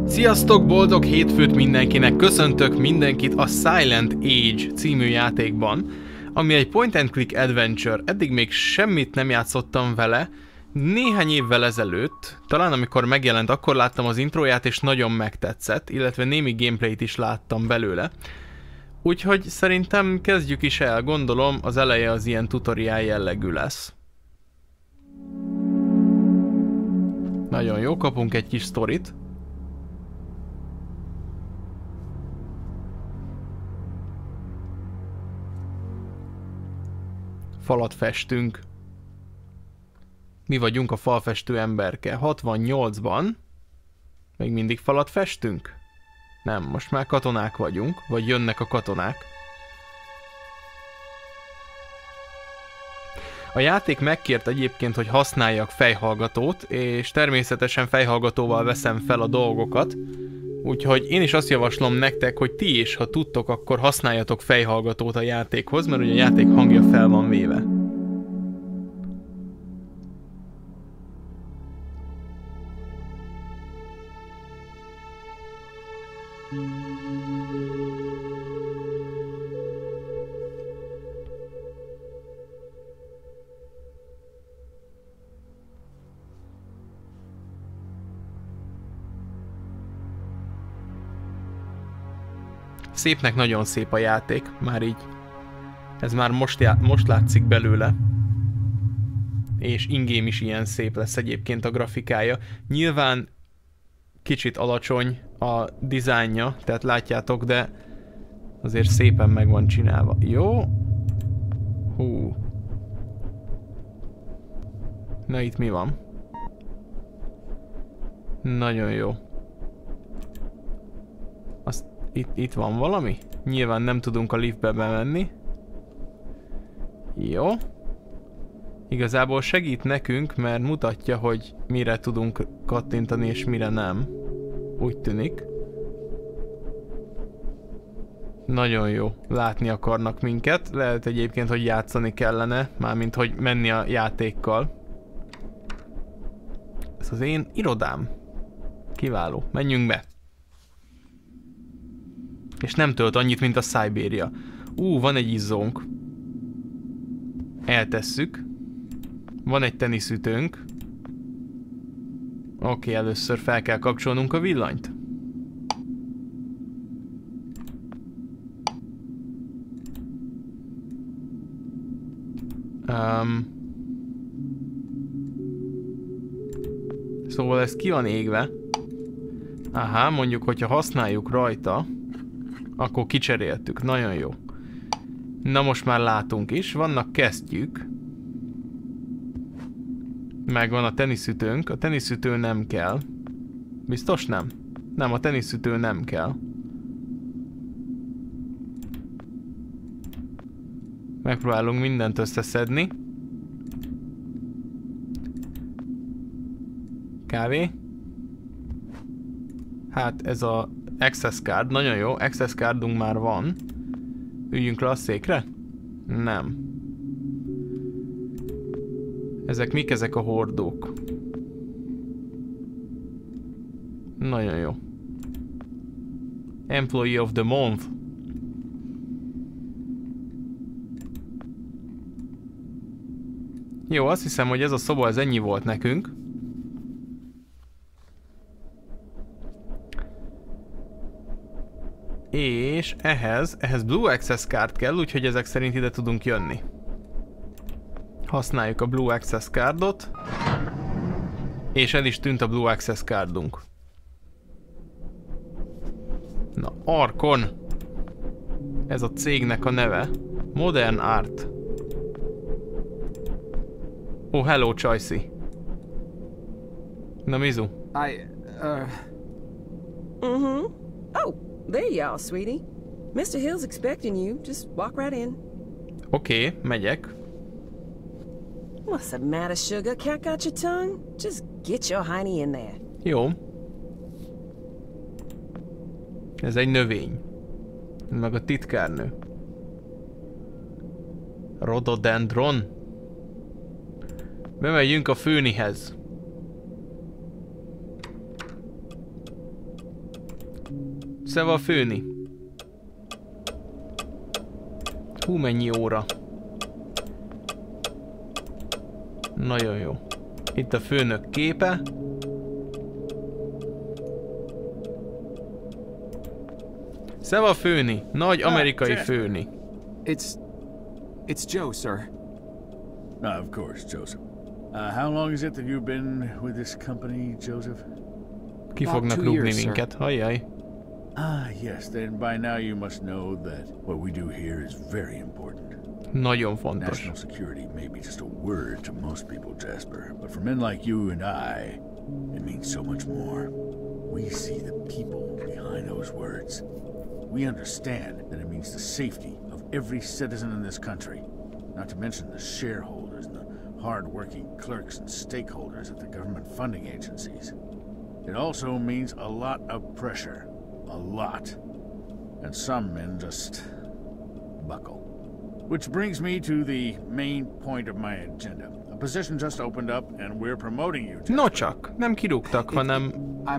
Sziasztok, boldog hétfőt mindenkinek! Köszöntök mindenkit a Silent Age című játékban, ami egy point and click adventure. Eddig még semmit nem játszottam vele. Néhány évvel ezelőtt, talán amikor megjelent, akkor láttam az intróját és nagyon megtetszett, illetve némi gameplayt is láttam belőle. Úgyhogy szerintem kezdjük is el, gondolom az eleje az ilyen tutorial jellegű lesz. Nagyon jó, kapunk egy kis sztorit. Falat festünk. Mi vagyunk a falfestő emberke. 68-ban még mindig falat festünk? Nem, most már katonák vagyunk, vagy jönnek a katonák. A játék megkért egyébként, hogy használjak fejhallgatót, és természetesen fejhallgatóval veszem fel a dolgokat. Úgyhogy én is azt javaslom nektek, hogy ti is, ha tudtok, akkor használjatok fejhallgatót a játékhoz, mert ugye a játék hangja fel van véve. Szépnek nagyon szép a játék, már így. Ez már most látszik belőle. És in-game is ilyen szép lesz egyébként a grafikája. Nyilván kicsit alacsony a dizájnja, tehát látjátok, de azért szépen meg van csinálva. Jó? Hú. Na itt mi van? Nagyon jó. Azt itt van valami? Nyilván nem tudunk a liftbe bemenni. Jó. Igazából segít nekünk, mert mutatja, hogy mire tudunk kattintani és mire nem. Úgy tűnik. Nagyon jó. Látni akarnak minket. Lehet egyébként, hogy játszani kellene, mármint hogy menni a játékkal. Ez az én irodám. Kiváló. Menjünk be. És nem tölt annyit, mint a Siberia. Van egy izzónk. Eltesszük. Van egy teniszütőnk. Oké, először fel kell kapcsolnunk a villanyt. Szóval ez ki van égve. Aha, mondjuk, hogyha használjuk rajta, akkor kicseréltük. Nagyon jó. Na most már látunk is. Vannak kesztyűk. Megvan a teniszütőnk. A teniszütő nem kell. Biztos nem? Nem, a teniszütő nem kell. Megpróbálunk mindent összeszedni. Kávé. Hát ez a access card, nagyon jó, access cardunk már van. Üljünk le a székre? Nem. Ezek mik, ezek a hordók? Nagyon jó. Employee of the month. Jó, azt hiszem, hogy ez a szoba, ez ennyi volt nekünk. És ehhez Blue Access Card kell, úgyhogy ezek szerint ide tudunk jönni. Használjuk a Blue Access Cardot. És el is tűnt a Blue Access Cardunk. Na, Arkon. Ez a cégnek a neve. Modern Art. Oh, hello, Csajci. Na, Mizu. Oh, there you are, sweetie. Mr. Hill's expecting you. Just walk right in. Oké, megyek. What's the matter, sugar? Cat got your tongue? Just get your hiney in there. Jó. Ez egy növény. Meg a titkárnő. Rhododendron. Bemegyünk a főnihez. Szóval főni. Hú, mennyi óra. Nagyon jó. Itt a főnök képe. Szóval főni. Nagy amerikai főni. It's Joe, sir. Of course, Joseph. How long is it that you've been with this company, Joseph? Ki fognak rúgni minket, hajjaj. Yes, then by now you must know that what we do here is very important. Nagyon fontos. National security may be just a word to most people, Jasper, but for men like you and I, it means so much more. We see the people behind those words. We understand that it means the safety of every citizen in this country, not to mention the shareholders and the hard-working clerks and stakeholders at the government funding agencies. It also means a lot of pressure. A lot. And some men just buckle. Which brings me to the main point of my agenda. A position just opened up and we're promoting you. No csak, nem kirúgtak, hanem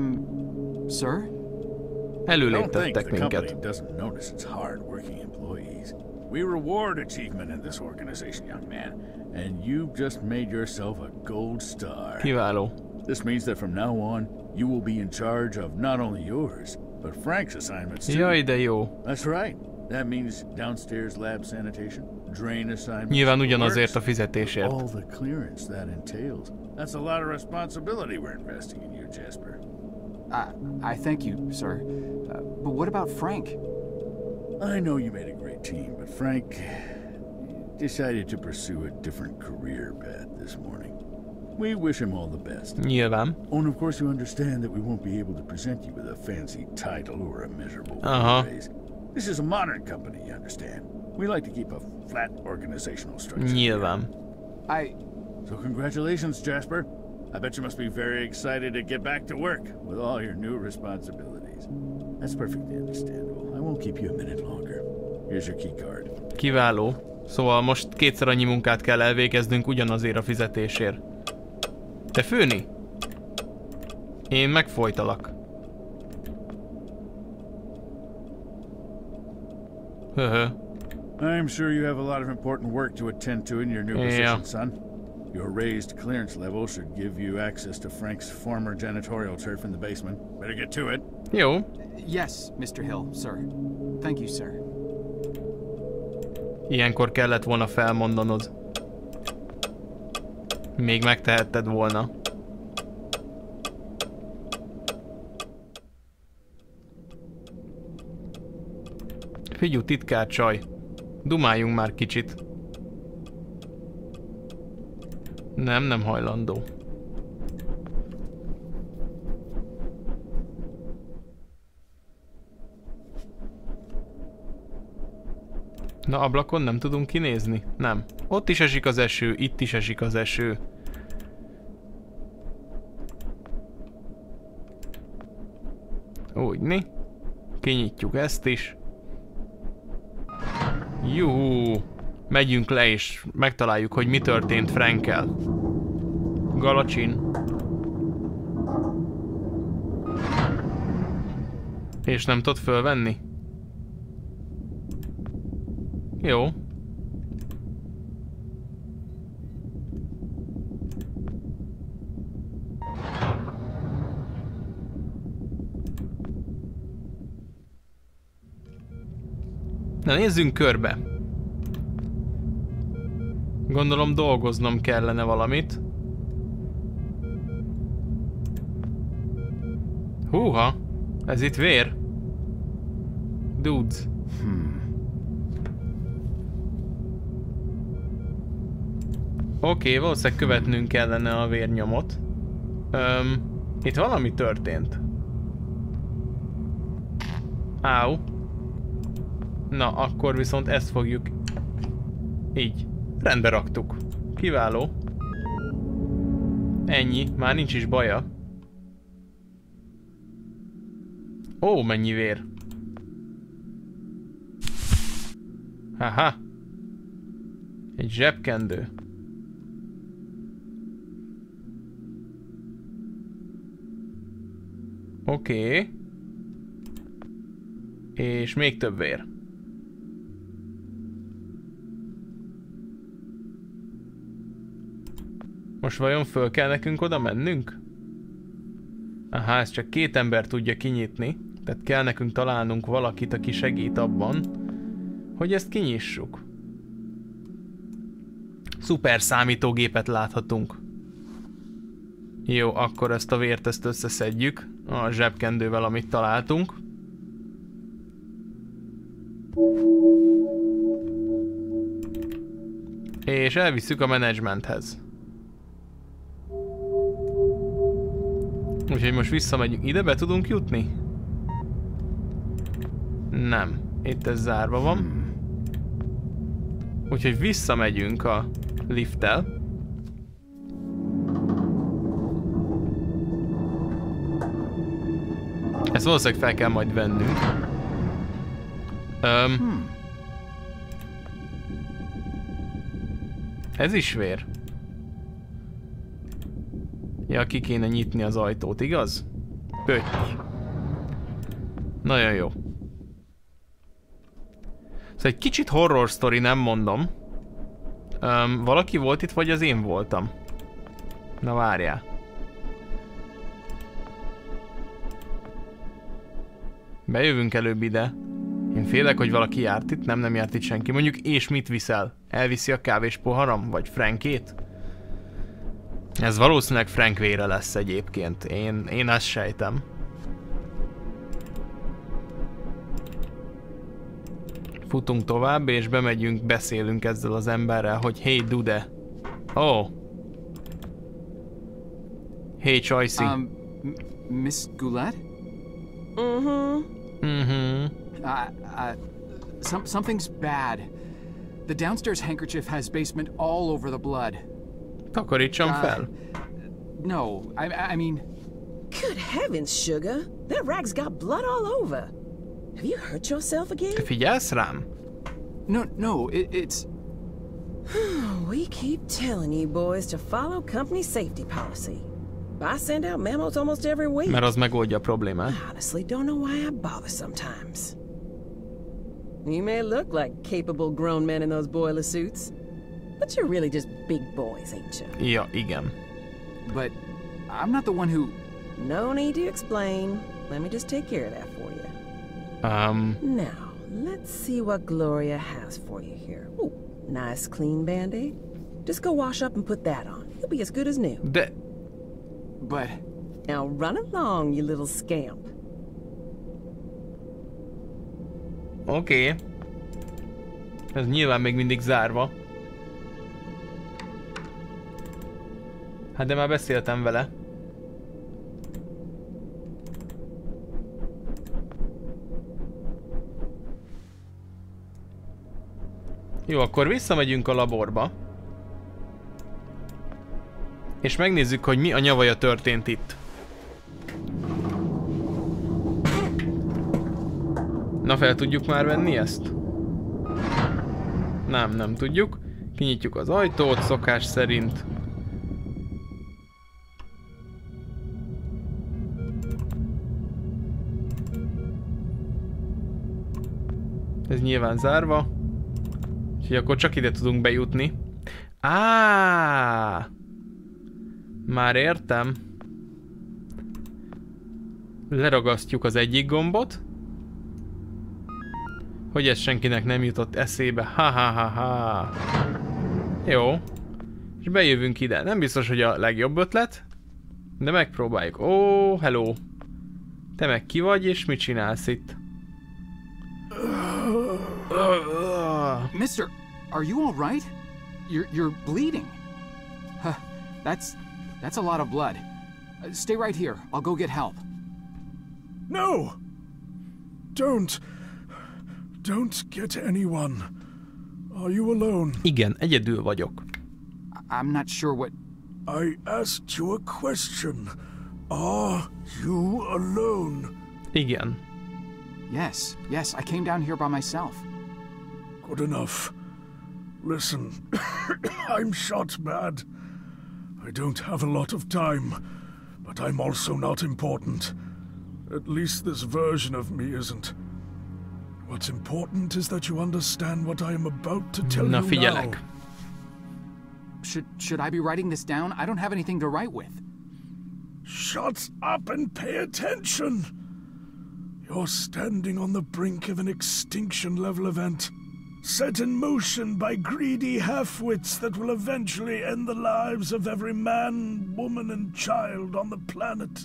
Sir? előléptettek minket. The company doesn't notice its hard-working employees. We reward achievement in this organization, young man, and you've just made yourself a gold star. Kiváló. This means that from now on, you will be in charge of not only yours, but Frank's assignments too. Jaj, de jó. That's right. That means downstairs lab sanitation, drain assignments. Nyilván ugyanazért a fizetésért. All the clearance that entails. That's a lot of responsibility we're investing in you, Jasper. I thank you, sir. But what about Frank? I know you made a great team, but Frank decided to pursue a different career path this morning. We wish him all the best. Nyilván. Oh, and of course you understand that we won't be able to present you with a fancy title or a miserable raise. This is a modern company, you understand. We like to keep a flat organizational structure. Nyilván. So congratulations, Jasper. I bet you must be very excited to get back to work with all your new responsibilities. That's perfectly understandable. I won't keep you a minute longer. Here's your key card. Kiváló. Szóval most kétszer annyi munkát kell elvégeznünk ugyanazért a fizetésért. Te főni? Én megfojtalak. I'm sure you have a lot of important work to attend to in your new position, son. Your raised clearance level should give you access to Frank's former janitorial turf in the basement. Better get to it. Jó. Yes, Mr. Hill, sir. Thank you, sir. Ilyenkor kellett volna felmondanod. Még megtehetted volna. Figyú, titkár csaj. Dumáljunk már kicsit. Nem hajlandó. Na, ablakon nem tudunk kinézni? Nem. Ott is esik az eső, itt is esik az eső. Úgyni. Kinyitjuk ezt is. Juhú. Megyünk le és megtaláljuk, hogy mi történt Frankkel. Galacsin. És nem tudod fölvenni? Jó. Na, nézzünk körbe. Gondolom dolgoznom kellene valamit. Húha! Ez itt vér? Dudes. Oké, valószínűleg követnünk kellene a vérnyomot. Itt valami történt. Áú. Na, akkor viszont ezt fogjuk... Így. Rendbe raktuk. Kiváló. Ennyi. Már nincs is baja. Ó, mennyi vér. Haha. Egy zsebkendő. Oké. És még több vér. Most vajon föl kell nekünk oda mennünk? Aha, ez csak 2 ember tudja kinyitni. Tehát kell nekünk találnunk valakit, aki segít abban, hogy ezt kinyissuk. Szuper számítógépet láthatunk. Jó, akkor ezt a vért összeszedjük a zsebkendővel, amit találtunk. És elvisszük a menedzsmenthez. Úgyhogy most visszamegyünk. Ide be tudunk jutni? Nem. Itt ez zárva van. Úgyhogy visszamegyünk a lifttel. Ezt valószínűleg fel kell majd vennünk. Ez is vér. Ja, ki kéne nyitni az ajtót, igaz? Pötty. Nagyon jó. Szóval egy kicsit horror sztori, nem mondom. Valaki volt itt, vagy az én voltam? Na várjál. Bejövünk előbb ide. Én félek, hogy valaki járt itt, nem járt itt senki. Mondjuk, és mit viszel? Elviszi a kávés poharam? Vagy Frankét? Ez valószínűleg Frank vére lesz egyébként. Én azt sejtem. Futunk tovább, és bemegyünk, beszélünk ezzel az emberrel, hogy hey, Dude. Oh. Hey, Choicey. Miss Goulet? Something's bad. The downstairs handkerchief has basement all over the blood. Takarítsam fel. No, I mean... Good heavens, Sugar. That rag's got blood all over. Have you hurt yourself again? Te figyelsz rám? No, it's... We keep telling you boys to follow company safety policy. I send out memos almost every week. Mert az megoldja a problémát. I honestly don't know why I bother sometimes. You may look like capable grown men in those boiler suits, but you're really just big boys, ain't you? Ja, igen. But I'm not the one who... No need to explain. Let me just take care of that for you. Now, let's see what Gloria has for you here. Ooh, nice clean band-aid. Just go wash up and put that on. You'll be as good as new. But... Now run along, you little scamp. Oké. Ez nyilván még mindig zárva. Hát de már beszéltem vele. Jó, akkor visszamegyünk a laborba. És megnézzük, hogy mi a nyavaja történt itt. Na, fel tudjuk már venni ezt? Nem tudjuk. Kinyitjuk az ajtót, szokás szerint. Ez nyilván zárva. Úgyhogy akkor csak ide tudunk bejutni. Már értem. Leragasztjuk az egyik gombot. Hogy ez senkinek nem jutott eszébe. Ha. Jó. És bejövünk ide. Nem biztos, hogy a legjobb ötlet. De megpróbáljuk. Ó, hello. Te meg ki vagy, és mit csinálsz itt? Mister, are you all right? You're bleeding. That's a lot of blood. Stay right here. I'll go get help. No! Don't get anyone. Are you alone? Igen, egyedül vagyok. I'm not sure what... I asked you a question. Are you alone? Igen. Yes, I came down here by myself. Good enough. Listen, I'm shot bad. I don't have a lot of time, but I'm also not important. At least this version of me isn't. What's important is that you understand what I am about to tell Na, you figyelek. now. Should I be writing this down? I don't have anything to write with. Shut up and pay attention! You're standing on the brink of an extinction-level event, set in motion by greedy half-wits that will eventually end the lives of every man, woman, and child on the planet.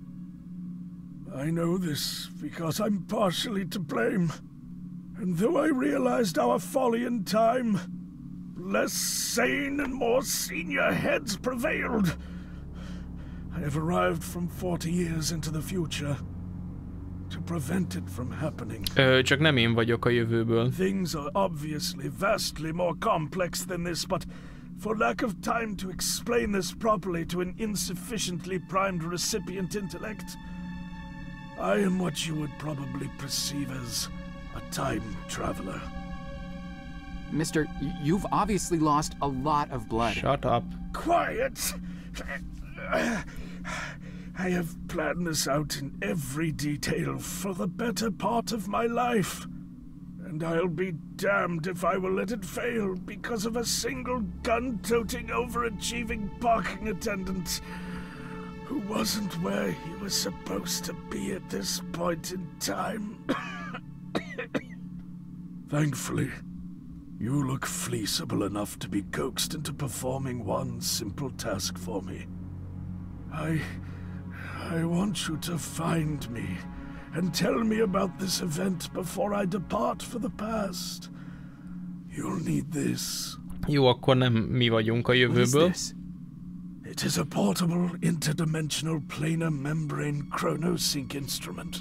I know this because I'm partially to blame. And though I realized our folly in time, less sane and more senior heads prevailed. I have arrived from 40 years into the future to prevent it from happening. Csak nem én vagyok a jövőből. Things are obviously vastly more complex than this, but for lack of time to explain this properly to an insufficiently primed recipient intellect, I am what you would probably perceive as a time traveler. Mister, you've obviously lost a lot of blood. Shut up. Quiet! I have planned this out in every detail for the better part of my life. And I'll be damned if I will let it fail because of a single gun-toting, overachieving parking attendant who wasn't where he was supposed to be at this point in time. Thankfully, you look fleeceable enough to be coaxed into performing one simple task for me. I want you to find me and tell me about this event before I depart for the past. You'll need this. Jó, akkor nem mi vagyunk a jövőből. It is a portable, interdimensional planar membrane chronosync instrument.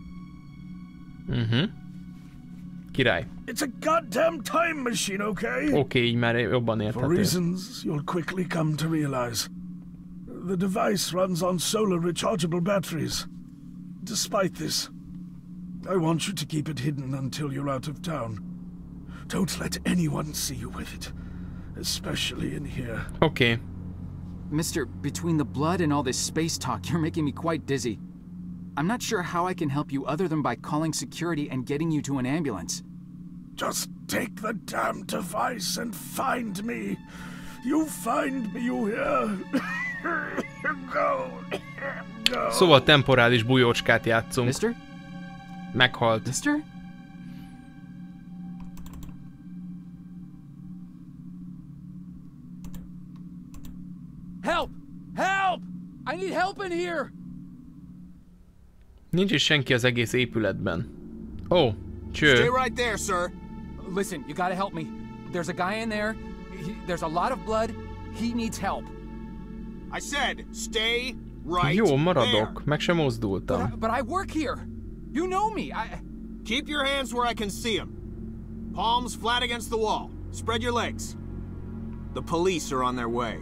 Király. It's a goddamn time machine, okay? Oké, így már jobban For érthető. reasons you'll quickly come to realize. The device runs on solar rechargeable batteries. Despite this, I want you to keep it hidden until you're out of town. Don't let anyone see you with it, especially in here. Oké. Mister, between the blood and all this space talk, you're making me quite dizzy. I'm not sure how I can help you other than by calling security and getting you to an ambulance. Just take the damn device and find me. You find me, you hear? Go. Go. Szóval temporális bujócskát játszunk. Mister? Meghalt. Mister? Help! Help! I need help in here! Nincs is senki az egész épületben. Ó, cső. Stay right there, sir. Listen, you gotta help me. There's a guy in there. There's a lot of blood. He needs help. I said, stay right Jó, there. maradok. Meg sem mozdultam. But I work here. You know me. Keep your hands where I can see them. Palms flat against the wall. Spread your legs. The police are on their way.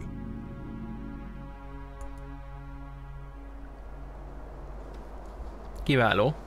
Kiváló.